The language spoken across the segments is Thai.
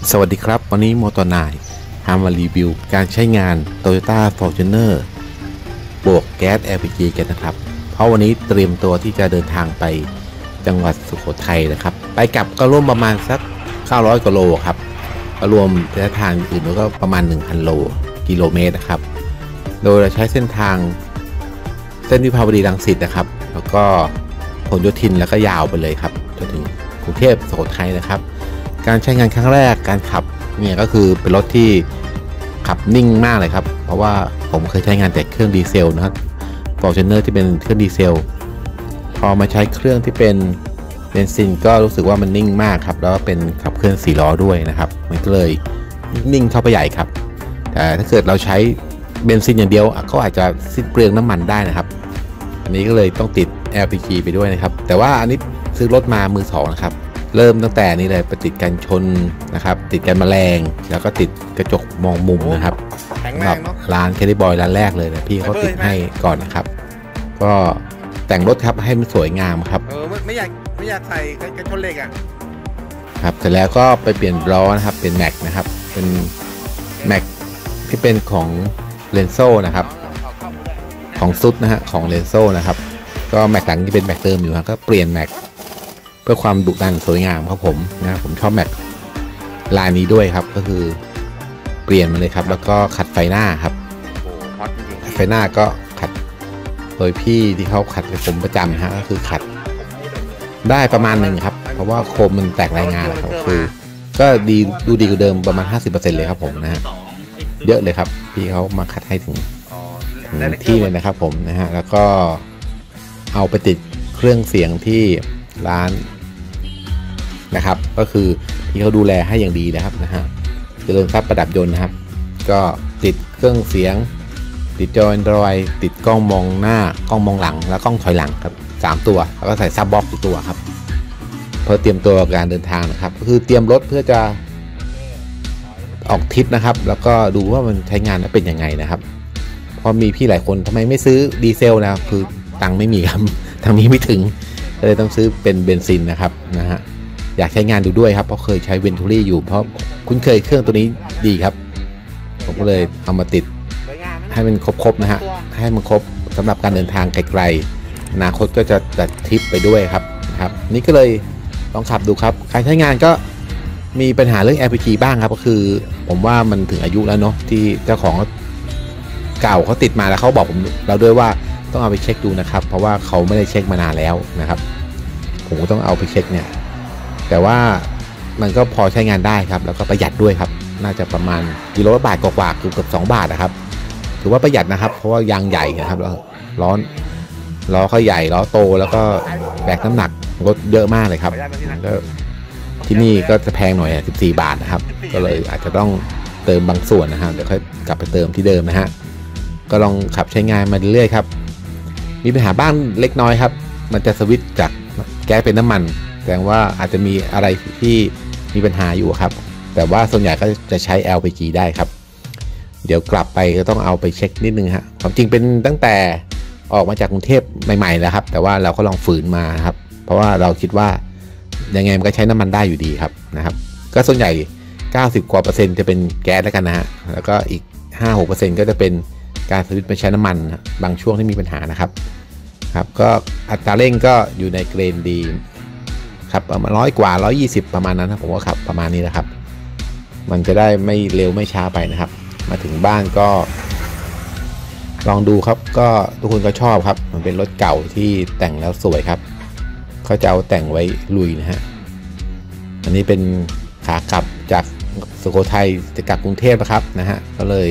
สวัสดีครับวันนี้มอเตอร์ไนท์ทำมารีวิวการใช้งาน Toyota Fortuner บวกแก๊ส LPG กันนะครับเพราะวันนี้เตรียมตัวที่จะเดินทางไปจังหวัดสุโขทัยนะครับไปกลับก็ร่วมประมาณสัก900กว่าโลครับก็รวมระยะทางอื่นก็ประมาณ 1,000 กิโลเมตรนะครับโดยเราใช้เส้นทางเส้นวิภาวดีรังสิตนะครับแล้วก็พหลโยธินแล้วก็ยาวไปเลยครับจนถึงกรุงเทพสุโขทัยนะครับการใช้งานครั้งแรกการขับเนี่ยก็คือเป็นรถที่ขับนิ่งมากเลยครับเพราะว่าผมเคยใช้งานแต่เครื่องดีเซลนะครับ Fortuner ที่เป็นเครื่องดีเซลพอมาใช้เครื่องที่เป็นเบนซินก็รู้สึกว่ามันนิ่งมากครับแล้วก็เป็นขับเคลื่อน4ล้อด้วยนะครับมันก็เลยนิ่งเข้าไปใหญ่ครับแต่ถ้าเกิดเราใช้เบนซินอย่างเดียวก็อาจจะสิ้นเปลืองน้ำมันได้นะครับอันนี้ก็เลยต้องติด LPG ไปด้วยนะครับแต่ว่าอันนี้ซื้อรถมามือสองนะครับเริ่มตั้งแต่นี้เลยไปติดกันชนนะครับติดกันแมลงแล้วก็ติดกระจกมองมุมนะครับสำหรับร้านแคดดี้บอยร้านแรกเลยนะพี่เขาติดให้ก่อนนะครับก็แต่งรถครับให้มันสวยงามครับไม่อยากใส่กระชนเหล็กอ่ะครับเสร็จแล้วก็ไปเปลี่ยนล้อนะครับเป็นแม็กนะครับเป็นแม็กที่เป็นของเลนโซ่นะครับของซุดนะฮะของเลนโซ่นะครับก็แม็กหลังที่เป็นแม็กเดิมอยู่ครับก็เปลี่ยนแม็กเพื่อความดุดันสวยงามครับผมนะผมชอบแม็กลายนี้ด้วยครับก็คือเปลี่ยนมาเลยครับแล้วก็ขัดไฟหน้าครับไฟหน้าก็ขัดโดยพี่ที่เขาขัดกับผมประจำฮะก็คือขัดได้ประมาณหนึ่งครับเพราะว่าโคมมันแตกรายงานครับคือก็ดีดูดีกว่าเดิมประมาณ 50% เลยครับผมนะฮะเยอะเลยครับพี่เขามาขัดให้ถึงที่เลยนะครับผมนะฮะแล้วก็เอาไปติดเครื่องเสียงที่ร้านนะครับก็คือที่เขาดูแลให้อย่างดีนะครับนะฮะเจริญทรัพย์ประดับยนต์นะครับก็ติดเครื่องเสียงติดจอ Android ติดกล้องมองหน้ากล้องมองหลังแล้วกล้องถอยหลังครับ3ตัวแล้วก็ใส่ซับบ็อกซ์อีกตัวครับเพื่อเตรียมตัวการเดินทางนะครับก็คือเตรียมรถเพื่อจะออกทริปนะครับแล้วก็ดูว่ามันใช้งานแล้วเป็นยังไงนะครับเพราะมีพี่หลายคนทำไมไม่ซื้อดีเซลนะคือตังค์ไม่มีครับทางนี้ไม่ถึงก็เลยต้องซื้อเป็นเบนซินนะครับนะฮะอยากใช้งานดูด้วยครับเพราะเคยใช้เวนทูรี่อยู่เพราะคุ้นเคยเครื่องตัวนี้ดีครับผมก็เลยเอามาติดให้มันครบนะฮะให้มันครบสำหรับการเดินทางไกลๆอนาคตก็จะจัดทริปไปด้วยครับนี่ก็เลยลองขับดูครับการใช้งานก็มีปัญหาเรื่อง LPG บ้างครับก็คือผมว่ามันถึงอายุแล้วเนาะที่เจ้าของเก่าเขาติดมาแล้วเขาบอกเราด้วยว่าต้องเอาไปเช็คดูนะครับเพราะว่าเขาไม่ได้เช็คมานานแล้วนะครับผมก็ต้องเอาไปเช็คเนี่ยแต่ว่ามันก็พอใช้งานได้ครับแล้วก็ประหยัดด้วยครับน่าจะประมาณกิโลละบาทกว่าๆเกือบ2 บาทนะครับถือว่าประหยัดนะครับเพราะว่ายางใหญ่นะครับแล้วล้อเขาใหญ่ล้อโตแล้วก็แบกน้ำหนักรถเยอะมากเลยครับก็ที่นี่ก็จะแพงหน่อย14 บาทนะครับก็เลยอาจจะต้องเติมบางส่วนนะฮะเดี๋ยวค่อยกลับไปเติมที่เดิมนะฮะก็ลองขับใช้งานมาเรื่อยๆครับมีปัญหาบ้างเล็กน้อยครับมันจะสวิตช์จากแก๊สเป็นน้ำมันแสดงว่าอาจจะมีอะไรที่มีปัญหาอยู่ครับแต่ว่าส่วนใหญ่ก็จะใช้ LPG ได้ครับเดี๋ยวกลับไปก็ต้องเอาไปเช็คนิดนึงฮะความจริงเป็นตั้งแต่ออกมาจากกรุงเทพใหม่ๆแล้วครับแต่ว่าเราก็ลองฝืนมาครับเพราะว่าเราคิดว่ายังไงมันก็ใช้น้ำมันได้อยู่ดีครับนะครับก็ส่วนใหญ่90 กว่า%จะเป็นแก๊สแล้วกันนะฮะแล้วก็อีก 5-6% ก็จะเป็นการสวิตช์ไปใช้น้ำมันบางช่วงที่มีปัญหานะครับก็อัตราเร่งก็อยู่ในเกรนดีครับประมาณ100 กว่า120ประมาณนั้นนะผมว่าขับประมาณนี้นะครับมันจะได้ไม่เร็วไม่ช้าไปนะครับมาถึงบ้านก็ลองดูครับก็ทุกคนก็ชอบครับมันเป็นรถเก่าที่แต่งแล้วสวยครับเขาจะเอาแต่งไว้ลุยนะฮะอันนี้เป็นขากลับจากสุโขทัยจะกลับกรุงเทพนะครับนะฮะก็เลย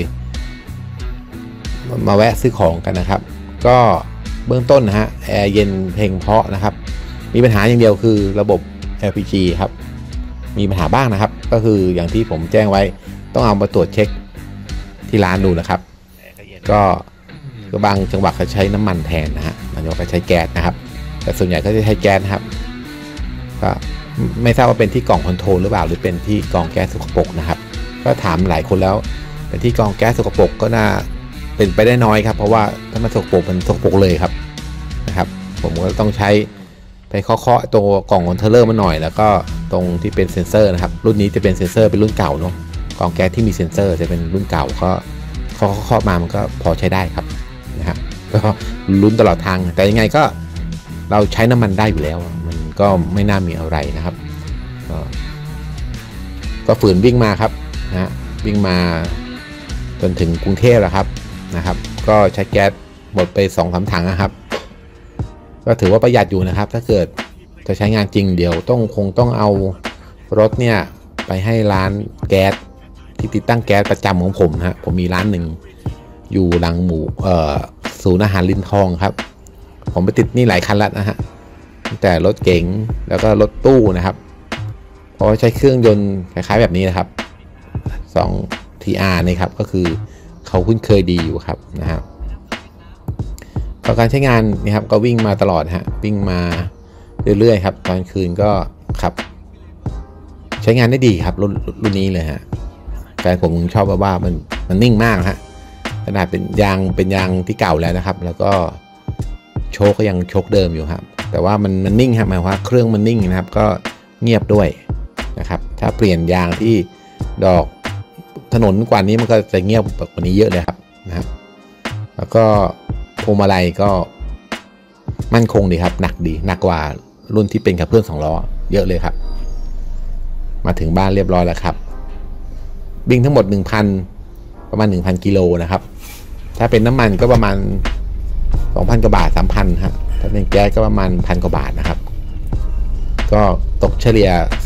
มาแวะซื้อของกันนะครับก็เบื้องต้นนะฮะแอร์เย็นเพลงเพราะนะครับมีปัญหาอย่างเดียวคือระบบ LPG ครับมีปัญหาบ้างนะครับก็คืออย่างที่ผมแจ้งไว้ต้องเอามาตรวจเช็คที่ร้านดูนะครับก็บางจังหวะเขาใช้น้ำมันแทนนะฮะบางจังหวะเขาใช้แก๊สนะครับแต่ส่วนใหญ่ก็จะใช้แก๊สครับก็ไม่ทราบว่าเป็นที่กล่องคอนโทรลหรือเปล่าหรือเป็นที่กล่องแก๊สสกปรกนะครับก็ถามหลายคนแล้วเป็นที่กล่องแก๊สสกปรกก็น่าเป็นไปได้น้อยครับเพราะว่าถ้ามันสกปรกมันสกปรกเลยครับนะครับผมก็ต้องใช้ไปเคาะตรงกล่องคอนโทรลเลอร์มาหน่อยแล้วก็ตรงที่เป็นเซ็นเซอร์นะครับรุ่นนี้จะเป็นเซ็นเซอร์เป็นรุ่นเก่าเนาะกล่องแก๊สที่มีเซ็นเซอร์จะเป็นรุ่นเก่าก็เคาะมามันก็พอใช้ได้ครับนะฮะก็ลุ้นตลอดทางแต่ยังไงก็เราใช้น้ำมันได้อยู่แล้วมันก็ไม่น่ามีอะไรนะครับก็ฝืนวิ่งมาครับนะวิ่งมาจนถึงกรุงเทพแล้วครับนะครับก็ใช้แก๊สหมดไป 2-3 ถังนะครับก็ถือว่าประหยัดอยู่นะครับถ้าเกิดจะใช้งานจริงเดี๋ยวคงต้องเอารถเนี่ยไปให้ร้านแก๊สที่ติดตั้งแก๊สประจำของผมนะฮะผมมีร้านหนึ่งอยู่หลังศูนย์อาหารลินทองครับผมไปติดนี่หลายคันแล้วนะฮะแต่รถเก๋งแล้วก็รถตู้นะครับเพราะใช้เครื่องยนต์คล้ายๆแบบนี้นะครับ2 TR นี่ครับก็คือเขาคุ้นเคยดีอยู่ครับนะครับต่อการใช้งานนี่ครับก็วิ่งมาตลอดฮะวิ่งมาเรื่อยๆครับตอนคืนก็ขับใช้งานได้ดีครับรุ่นนี้เลยฮะแฟนผมชอบว่ามันนิ่งมากฮะขนาดเป็นยางที่เก่าแล้วนะครับแล้วก็โชคก็ยังโชคเดิมอยู่ครับแต่ว่ามันนิ่งครับหมายว่าเครื่องมันนิ่งนะครับก็เงียบด้วยนะครับถ้าเปลี่ยนยางที่ดอกถนนกว่านี้มันก็จะเงียบกว่านี้เยอะเลยครับนะครับแล้วก็พวงมาลัยก็มั่นคงดีครับหนักดีหนักกว่ารุ่นที่เป็นขับเคลื่อน2 ล้อเยอะเลยครับมาถึงบ้านเรียบร้อยแล้วครับวิ่งทั้งหมด ประมาณ 1,000 กิโลนะครับถ้าเป็นน้ำมันก็ประมาณ 2,000 กว่าบาท 3,000 ฮะถ้าเป็นแก๊สก็ประมาณ 1,000 กว่าบาทนะครับก็ตกเฉลี่ย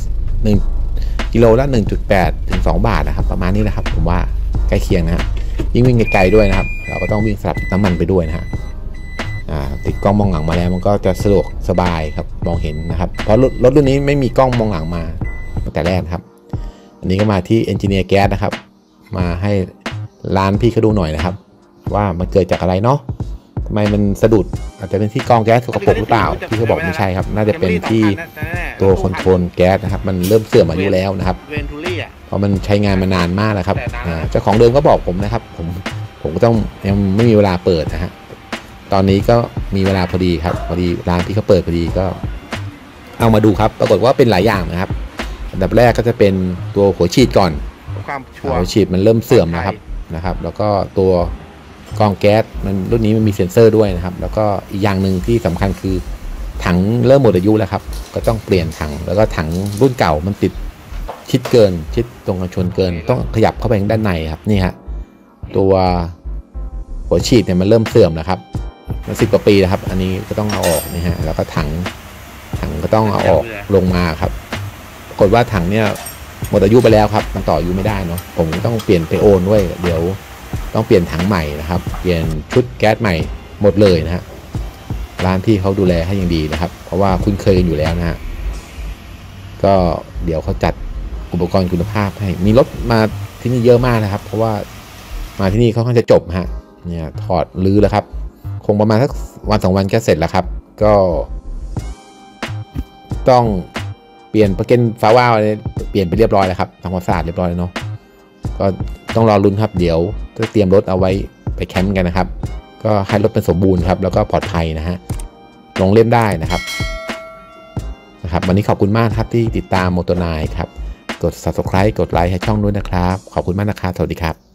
1 กิโลละ 1.8 ถึง 2 บาทนะครับประมาณนี้นะครับผมว่าใกล้เคียงนะฮะวิ่งไกลๆด้วยนะครับเราก็ต้องวิ่งสลับน้ำมันไปด้วยนะฮะติดกล้องมองหลังมาแล้วมันก็จะสะดวกสบายครับมองเห็นนะครับเพราะรถรุ่นนี้ไม่มีกล้องมองหลังมาตั้งแต่แรกครับอันนี้ก็มาที่เอนจิเนียร์แก๊สนะครับมาให้ร้านพี่เขาดูหน่อยนะครับว่ามันเกิดจากอะไรเนาะทำไมมันสะดุดอาจจะเป็นที่กองแก๊สสกปรกหรือเปล่าพี่เขาบอกไม่ใช่ครับน่าจะเป็นที่ตัวคอนโทรลแก๊สนะครับมันเริ่มเสื่อมอายุแล้วนะครับเพราะมันใช้งานมานานมากแล้วครับเจ้าของเดิมก็บอกผมนะครับผมก็ต้องยังไม่มีเวลาเปิดนะฮะตอนนี้ก็มีเวลาพอดีครับพอดีร้านที่เขาเปิดพอดีก็เอามาดูครับปรากฏว่าเป็นหลายอย่างนะครับอันดับแรกก็จะเป็นตัวหัวฉีดก่อนหัวฉีดมันเริ่มเสื่อมนะครับแล้วก็ตัวกรองแก๊สมันรุ่นนี้มันมีเซ็นเซอร์ด้วยนะครับแล้วก็อีกอย่างหนึ่งที่สำคัญคือถังเริ่มหมดอายุแล้วครับก็ต้องเปลี่ยนถังแล้วก็ถังรุ่นเก่ามันติดชิดตรงกันชนเกินต้องขยับเข้าไปด้านในครับนี่ฮะตัวหัวฉีดเนี่ยมันเริ่มเสื่อมแล้วครับมัน10 กว่าปีแล้วครับอันนี้ก็ต้องเอาออกนี่ฮะแล้วก็ถังก็ต้องเอาออกลงมาครับปรากฏว่าถังเนี่ยหมดอายุไปแล้วครับมันต่ออายุไม่ได้เนาะผมต้องเปลี่ยนไปโอนด้วยเดี๋ยวต้องเปลี่ยนถังใหม่นะครับเปลี่ยนชุดแก๊สใหม่หมดเลยนะฮะร้านที่เขาดูแลให้อย่างดีนะครับเพราะว่าคุ้นเคยกันอยู่แล้วนะฮะก็เดี๋ยวเขาจัดอุปกรณ์คุณภาพให้มีรถมาที่นี่เยอะมากนะครับเพราะว่ามาที่นี่เขาค่อนข้างจะจบฮะเนี่ยถอดรื้อแล้วครับคงประมาณสัก1-2 วันก็เสร็จแล้วครับก็ต้องเปลี่ยนประกันฟ้าว่าวเปลี่ยนไปเรียบร้อยแล้วครับทำความสะอาดเรียบร้อยแล้วเนาะก็ต้องรอลุ้นครับเดี๋ยวจะเตรียมรถเอาไว้ไปแคมป์กันนะครับก็ให้รถเป็นสมบูรณ์ครับแล้วก็ปลอดภัยนะฮะลงเล่มได้นะครับวันนี้ขอบคุณมากครับที่ติดตามโมโตไนครับกด Subscribe กดไลค์ให้ช่องด้วยนะครับขอบคุณมากนะครับสวัสดีครับ